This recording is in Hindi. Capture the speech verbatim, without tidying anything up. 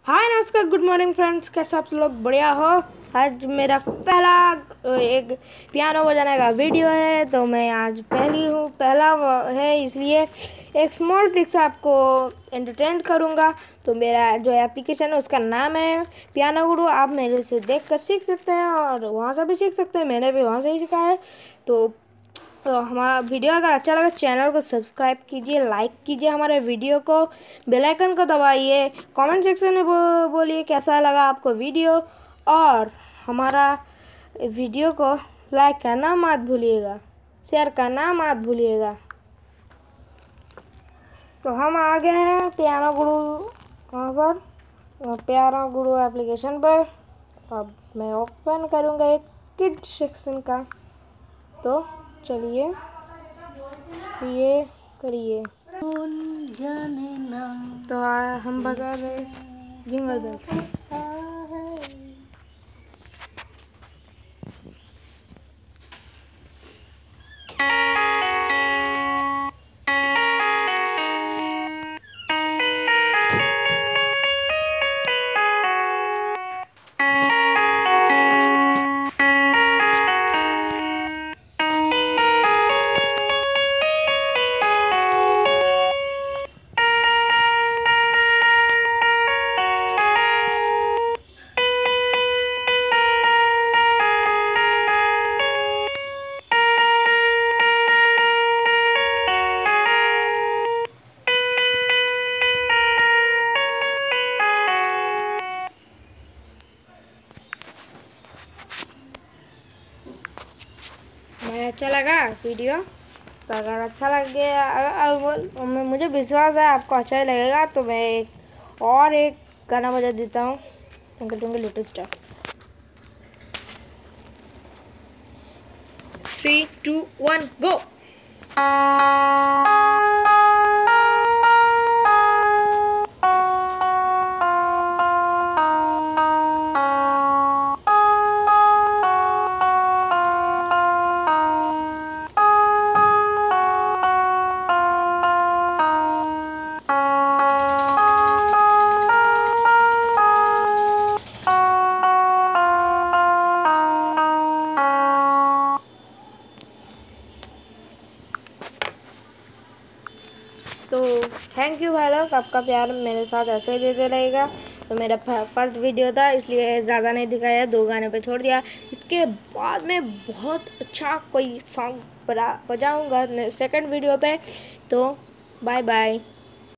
हाय नमस्कार, गुड मॉर्निंग फ्रेंड्स। कैसे आप लोग? बढ़िया हो? आज मेरा पहला एक पियानो बजाने का वीडियो है, तो मैं आज पहली हूँ पहला है, इसलिए एक स्मॉल ट्रिक से आपको एंटरटेन करूँगा। तो मेरा जो एप्लीकेशन है उसका नाम है पियानो गुरु। आप मेरे से देख कर सीख सकते हैं और वहाँ से भी सीख सकते हैं, मैंने भी वहाँ से ही सीखा है। तो तो हमारा वीडियो अगर अच्छा लगे चैनल को सब्सक्राइब कीजिए, लाइक कीजिए हमारे वीडियो को, बेल आइकन को दबाइए, कमेंट सेक्शन में बो, बोलिए कैसा लगा आपको वीडियो, और हमारा वीडियो को लाइक करना मत भूलिएगा, शेयर करना मत भूलिएगा। तो हम आ गए हैं पियानो गुरु वहाँ पर, पियानो गुरु एप्लीकेशन पर। अब मैं ओपन करूँगा एक किड सेक्शन का, तो चलिए ये करिए। तो आ, हम बजा रहे जिंगल बेल्स। मैं अच्छा लगा वीडियो? तो अगर अच्छा लग गया, मुझे विश्वास है आपको अच्छा ही लगेगा, तो मैं एक और एक गाना बजा देता हूँ, twinkle twinkle little star. Three two one go. तो थैंक यू भाई लोग, आपका प्यार मेरे साथ ऐसे ही देते रहेगा। तो मेरा फर्स्ट वीडियो था, इसलिए ज़्यादा नहीं दिखाया, दो गाने पे छोड़ दिया। इसके बाद में बहुत अच्छा कोई सॉन्ग बजा बजाऊँगा सेकंड वीडियो पे। तो बाय बाय।